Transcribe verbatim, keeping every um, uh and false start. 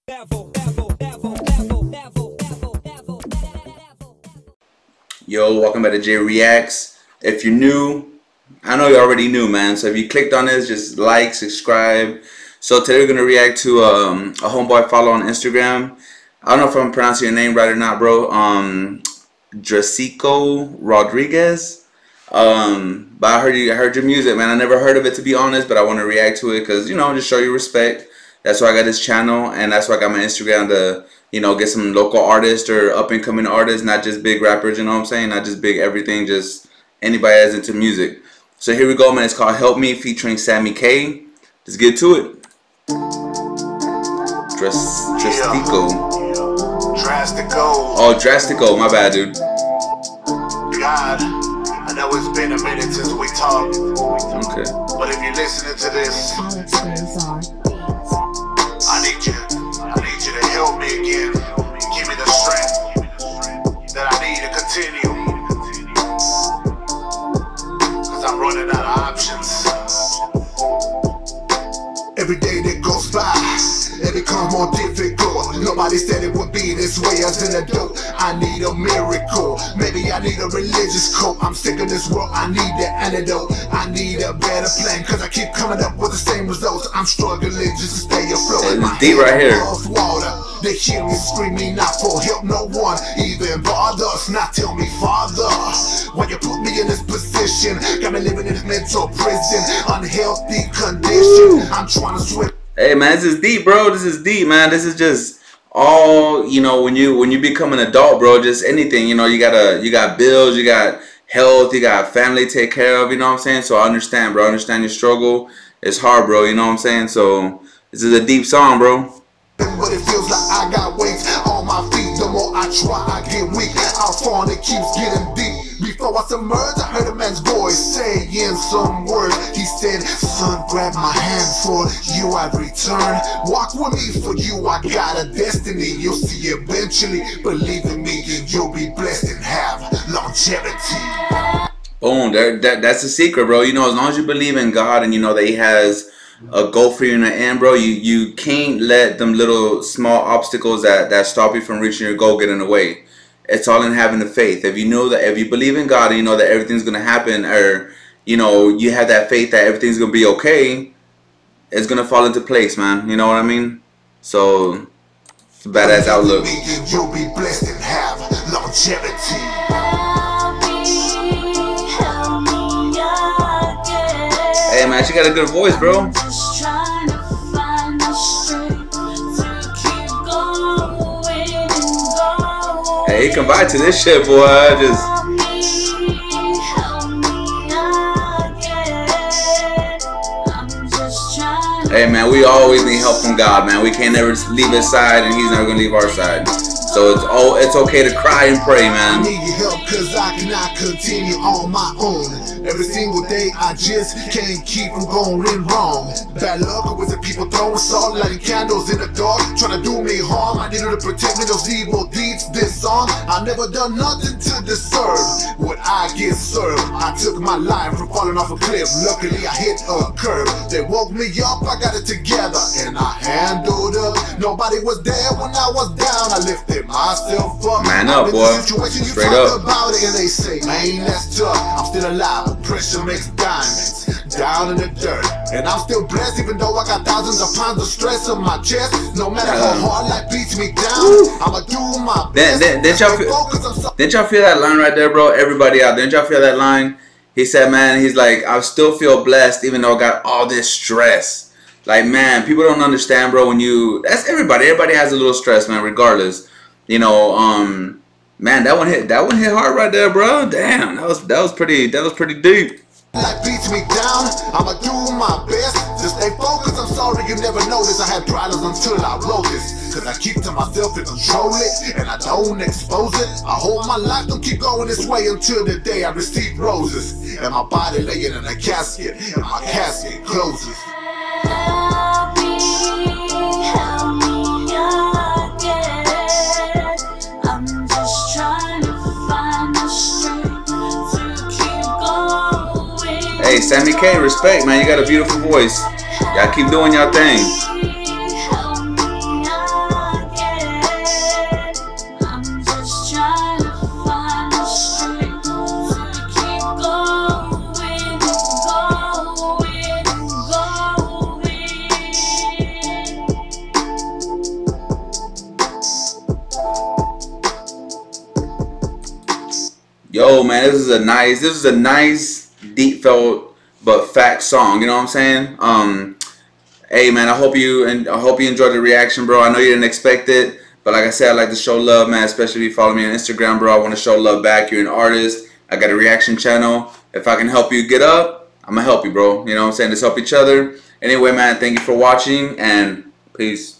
Yo, welcome back to J Reacts. If you're new, I know you already knew, man. So if you clicked on this, just like, subscribe. So today we're gonna react to um, a homeboy I follow on Instagram. I don't know if I'm pronouncing your name right or not, bro. Um, Dracico Rodriguez. Um, but I heard you, I heard your music, man. I never heard of it, to be honest, but I want to react to it because, you know, just show you respect. That's why I got this channel, and that's why I got my Instagram to, you know, get some local artists or up and coming artists, not just big rappers. You know what I'm saying? Not just big everything, just anybody that's into music. So here we go, man. It's called Help Me featuring Sammy K. Let's get to it. Dras Drastico. Drastico. Oh, Drastico. My bad, dude. God, I know it's been a minute since we talked. Okay. But if you're listening to this, I need you. I need you to help me again. Give me the strength that I need to continue. Cause I'm running out of options. Every day that goes by, it becomes more difficult. Nobody said it would be this way as an adult. I need a miracle. Maybe I need a religious cult. I'm sick of this world. I need the antidote. I need a better plan. Cause I keep coming up with the same results. I'm struggling just to stay afloat. It's deep right here. Water. They hear me screaming not for help. No one even bothers. Not tell me, Father, why you put me in this position? Got me living in this mental prison. Unhealthy condition. I'm trying to swim. Hey man, this is deep, bro. This is deep, man. This is just all, you know, when you when you become an adult, bro, just anything, you know, you gotta you got bills, you got health, you got family to take care of, you know what I'm saying? So I understand, bro. I understand your struggle. It's hard, bro, you know what I'm saying? So this is a deep song, bro. But it feels like I got weights on my feet. The more I try, I get weak. Our phone, it keeps getting deep. Before I submerge, I heard a man's voice saying some words. He said, son, grab my hand, for you I've returned. Walk with me, for you I got a destiny. You'll see eventually. Believe in me, you'll be blessed and have longevity. Boom, that, that, that's the secret, bro. You know, as long as you believe in God and you know that He has a goal for you in the end, bro, you you can't let them little small obstacles that that stop you from reaching your goal get in the way. It's all in having the faith. If you know that, if you believe in God and you know that everything's gonna happen, or you know you have that faith that everything's gonna be okay, it's gonna fall into place, man. You know what I mean? So it's a badass outlook. You'll be blessed and have longevity. Hey man, she got a good voice, bro. Hey, he come by to this shit, boy. Just hey man, we always need help from God, man. We can't never leave His side, and He's never gonna leave our side. So it's oh, it's okay to cry and pray, man. I need your help cause I cannot continue on my own. Every single day I just can't keep from going wrong. Bad luck with the people throwing salt, lighting candles in the dark, trying to do me harm. I needed to protect me those evil deeds. This song, I never done nothing to deserve what I get served. I took my life from falling off a cliff. Luckily I hit a curve. They woke me up, I got it together, and I handled up. Nobody was there when I was down. I lifted myself up. Man up, boy. Straight up. About it and they say, man, that's tough. I'm still alive. Pressure makes diamonds down in the dirt, and I'm still blessed even though I got thousands of pounds of stress on my chest. No matter how hard life beats me down, I'ma do my best. Didn't, didn't y'all feel, didn't y'all feel that line right there, bro? Everybody out there, didn't y'all feel that line? He said, man, he's like, I still feel blessed even though I got all this stress. Like, man, people don't understand, bro. When you, that's everybody. Everybody has a little stress, man, regardless. You know, um, man, that one hit, that one hit hard right there, bro. Damn, that was, that was pretty, that was pretty deep. Life beats me down, I'ma do my best to stay focused. I'm sorry you never noticed I had problems until I wrote this. Cause I keep to myself and control it, and I don't expose it. I hold my life, don't keep going this way until the day I receive roses. And my body laying in a casket, and my casket closes. Help me, help me again. I'm just trying to find the strength to keep going. Hey, Sammy K, respect, man. You got a beautiful voice. Y'all keep doing y'all thing. man, this is a nice, this is a nice, deep felt but fact song. You know what I'm saying? Um, hey man, I hope you and I hope you enjoyed the reaction, bro. I know you didn't expect it, but like I said, I like to show love, man. Especially if you follow me on Instagram, bro. I want to show love back. You're an artist. I got a reaction channel. If I can help you get up, I'm gonna help you, bro. You know what I'm saying? Let's help each other. Anyway, man, thank you for watching and peace.